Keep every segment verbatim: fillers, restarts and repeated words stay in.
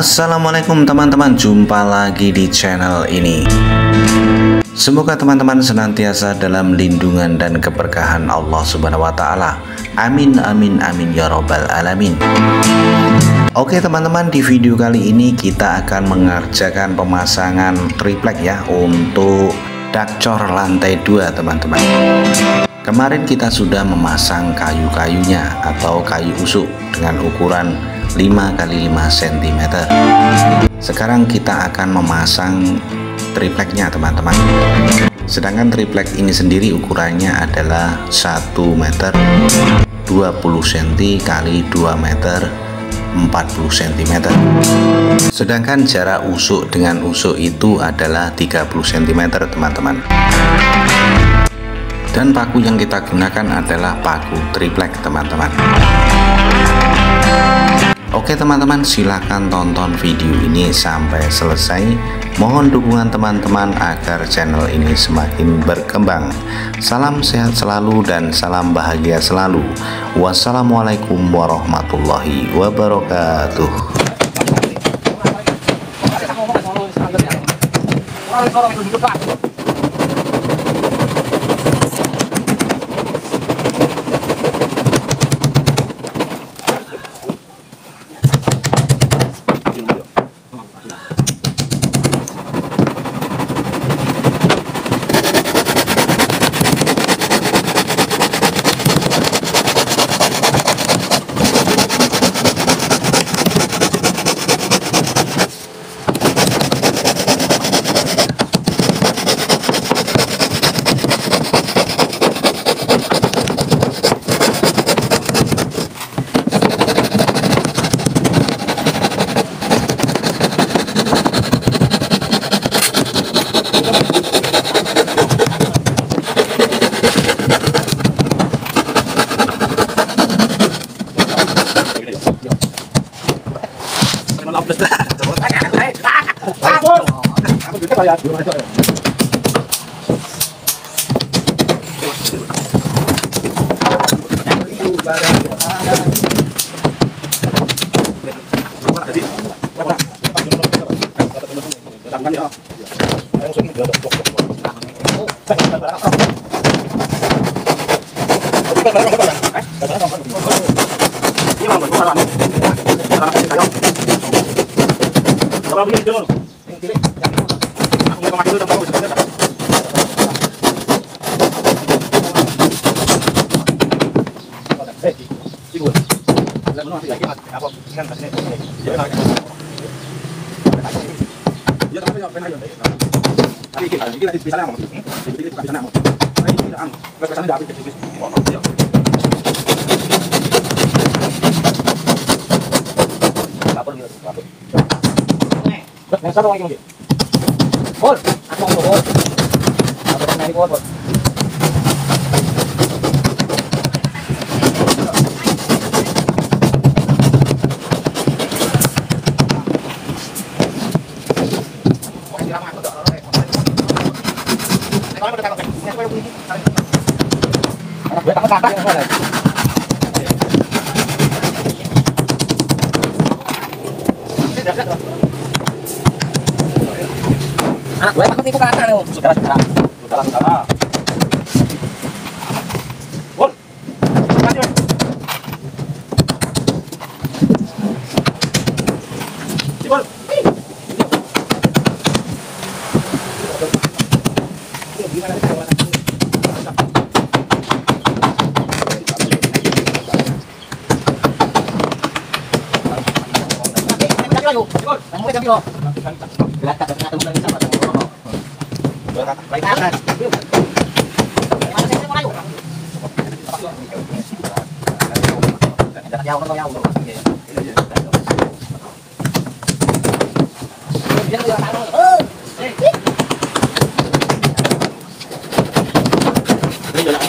Assalamualaikum teman-teman, jumpa lagi di channel ini. Semoga teman-teman senantiasa dalam lindungan dan keberkahan Allah Subhanahu wa Ta'ala. Amin, amin, amin ya Rabbal Alamin. Oke teman-teman, di video kali ini kita akan mengerjakan pemasangan triplek ya untuk dakcor lantai dua teman-teman. Kemarin kita sudah memasang kayu-kayunya atau kayu usuk dengan ukuran lima kali lima sentimeter. Sekarang kita akan memasang tripleknya teman-teman. Sedangkan triplek ini sendiri ukurannya adalah satu meter dua puluh sentimeter kali dua meter empat puluh sentimeter. Sedangkan jarak usuk dengan usuk itu adalah tiga puluh sentimeter teman-teman. Dan paku yang kita gunakan adalah paku triplek teman-teman. Oke teman-teman, silahkan tonton video ini sampai selesai. Mohon dukungan teman-teman agar channel ini semakin berkembang. Salam sehat selalu dan salam bahagia selalu. Wassalamualaikum warahmatullahi wabarakatuh. Anak gue takut tipu kakak nih. Sudah, sudah. Sudah, sudah. Bol. Lanjut. Bol. Baik kan? Mana saya mau layu? Jangan jauh, jangan jauh. Dia dia taruh. Eh. Ini jalan.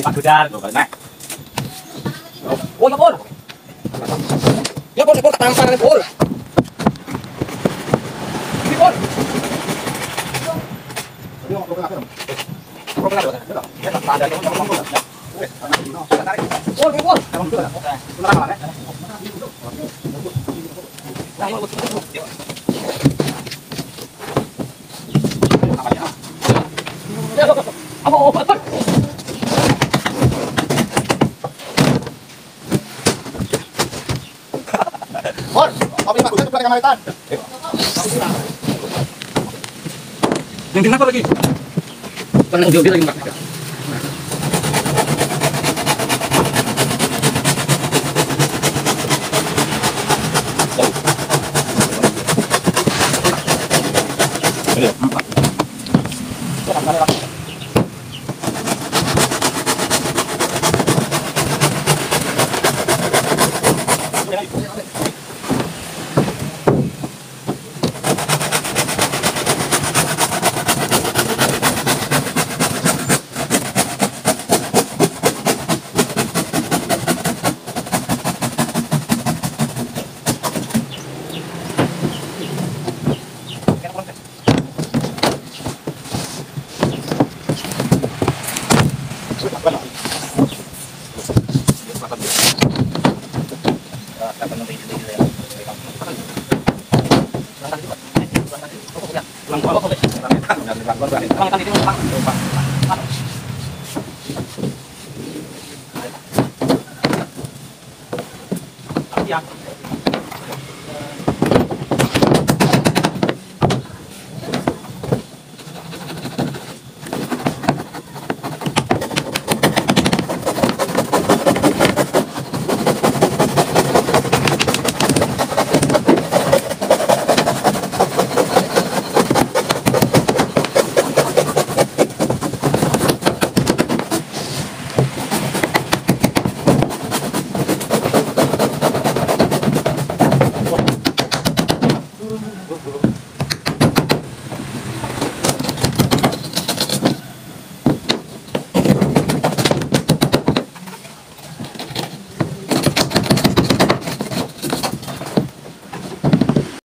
Pak Dudan, nah. Oh, ya pun. Ya pun, pun ketampar nih pun. Ini pun. Pon, kopi Pak Dudan juga kemaritan. Yang kenapa lagi? Karena udah lagi makan. Ya.